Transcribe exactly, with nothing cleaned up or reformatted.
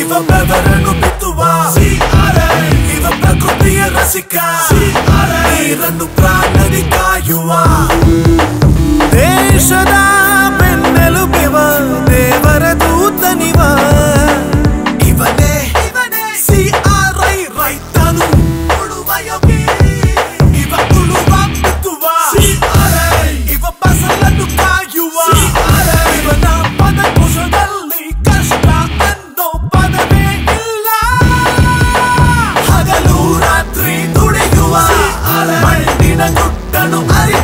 ಇವ ಬೆವರನ್ನು ಬಿತ್ತುವ ಇವ ಪ್ರಕೃತಿಯ ರಸಿಕ ನೀರನ್ನು ಪ್ರಾಣದಿ ಕಾಯುವ ದೇಶದ ಬೆನ್ನೆಲುಬಿವ ದೇವರ ದೂತನಿವ ಇವನೇ ಸಿ ಆರ್ ಐ ರೈತನು ಉಳುವ ಯೋಗಿ ಇವ ಉಳುವ ಬಿತ್ತುವ ಇವ ಫಸಲನ್ನು ಕಾಯುವ ಇವನ ಪದಕೋಶದಲ್ಲಿ ಕಷ್ಟ ಅನ್ನೋ ಪದವೇ ಇಲ್ಲ ಹಗಲು ರಾತ್ರಿ ದುಡಿಯುವ ಮಣ್ಣಿನ ಗುಡ್ಡನು ಅರಿವ